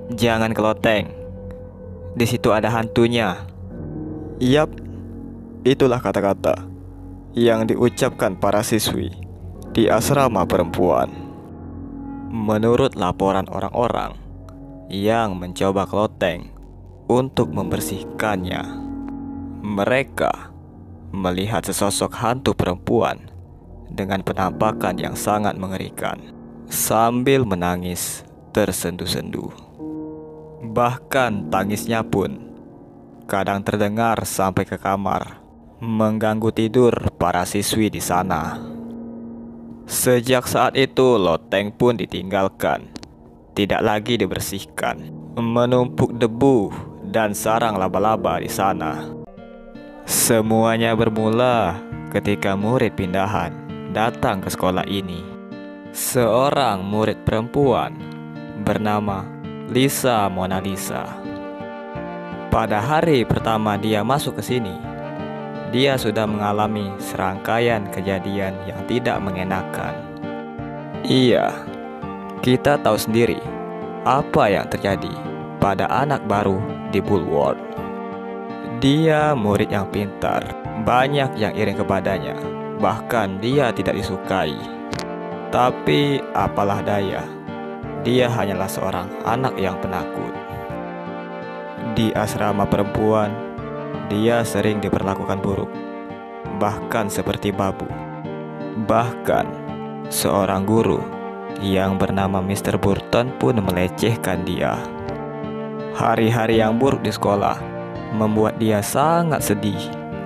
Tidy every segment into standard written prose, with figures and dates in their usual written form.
Jangan keloteng. Di situ ada hantunya. Yap, itulah kata-kata yang diucapkan para siswi di asrama perempuan. Menurut laporan orang-orang yang mencoba keloteng untuk membersihkannya, mereka melihat sesosok hantu perempuan dengan penampakan yang sangat mengerikan sambil menangis tersendu-sendu. Bahkan tangisnya pun kadang terdengar sampai ke kamar, mengganggu tidur para siswi di sana. Sejak saat itu, loteng pun ditinggalkan, tidak lagi dibersihkan, menumpuk debu dan sarang laba-laba di sana. Semuanya bermula ketika murid pindahan datang ke sekolah ini. Seorang murid perempuan bernama Lisa Mona Lisa. Pada hari pertama dia masuk ke sini, dia sudah mengalami serangkaian kejadian yang tidak mengenakan. Iya, kita tahu sendiri apa yang terjadi pada anak baru di Bulworth. Dia murid yang pintar, banyak yang iri kepadanya, bahkan dia tidak disukai. Tapi apalah daya, dia hanyalah seorang anak yang penakut. Di asrama perempuan, dia sering diperlakukan buruk, bahkan seperti babu. Bahkan seorang guru yang bernama Mr. Burton pun melecehkan dia. Hari-hari yang buruk di sekolah membuat dia sangat sedih.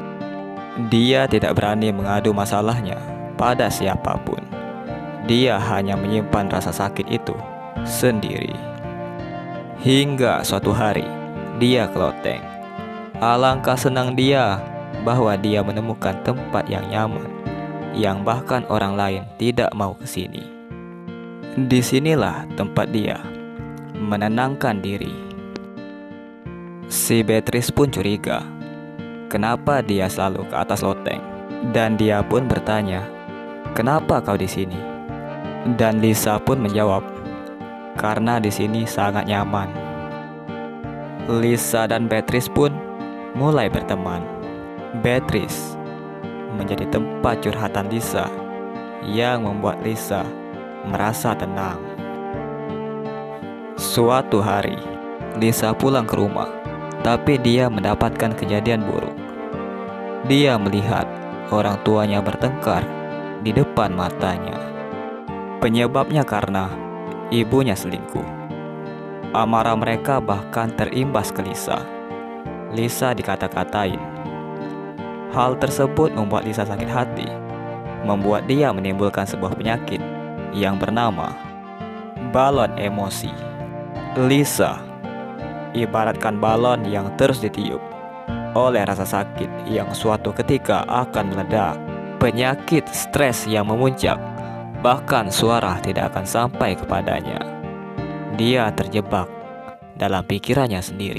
Dia tidak berani mengadu masalahnya pada siapapun. Dia hanya menyimpan rasa sakit itu sendiri. Hingga suatu hari dia keloteng. Alangkah senang dia bahwa dia menemukan tempat yang nyaman, yang bahkan orang lain tidak mau ke sini. Disinilah tempat dia menenangkan diri. Si Beatrice pun curiga kenapa dia selalu ke atas loteng, dan dia pun bertanya, "Kenapa kau di sini?" Dan Lisa pun menjawab, "Karena di sini sangat nyaman." Lisa dan Beatrice pun mulai berteman. Beatrice menjadi tempat curhatan Lisa yang membuat Lisa merasa tenang. Suatu hari, Lisa pulang ke rumah, tapi dia mendapatkan kejadian buruk. Dia melihat orang tuanya bertengkar di depan matanya. Penyebabnya karena ibunya selingkuh. Amarah mereka bahkan terimbas ke Lisa. Lisa dikata-katain. Hal tersebut membuat Lisa sakit hati, membuat dia menimbulkan sebuah penyakit yang bernama balon emosi. Lisa ibaratkan balon yang terus ditiup oleh rasa sakit yang suatu ketika akan meledak. Penyakit stres yang memuncak, bahkan suara tidak akan sampai kepadanya. Dia terjebak dalam pikirannya sendiri.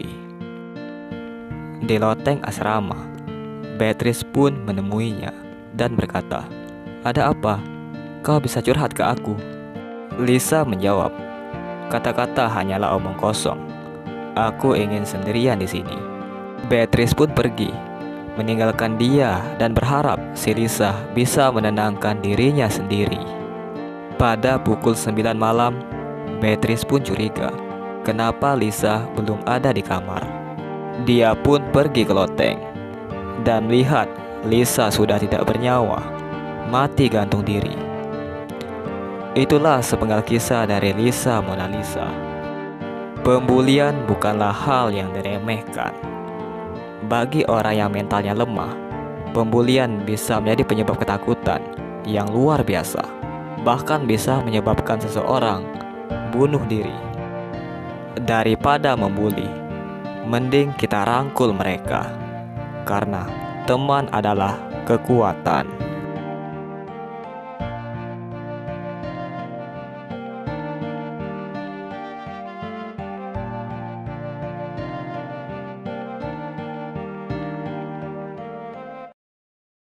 Di loteng asrama, Beatrice pun menemuinya dan berkata, "Ada apa? Kau bisa curhat ke aku?" Lisa menjawab, "Kata-kata hanyalah omong kosong. Aku ingin sendirian di sini." Beatrice pun pergi, meninggalkan dia dan berharap si Lisa bisa menenangkan dirinya sendiri. Pada pukul 9 malam, Beatrice pun curiga kenapa Lisa belum ada di kamar. Dia pun pergi ke loteng dan melihat Lisa sudah tidak bernyawa, mati gantung diri. Itulah sepenggal kisah dari Lisa Mona Lisa. Pembulian bukanlah hal yang diremehkan. Bagi orang yang mentalnya lemah, pembulian bisa menjadi penyebab ketakutan yang luar biasa, bahkan bisa menyebabkan seseorang bunuh diri. Daripada membuli, mending kita rangkul mereka, karena teman adalah kekuatan.